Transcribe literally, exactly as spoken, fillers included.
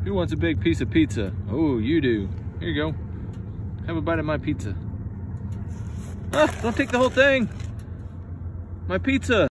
Who wants a big piece of pizza? Oh, you do. Here you go. Have a bite of my pizza. Ah, don't take the whole thing. My pizza.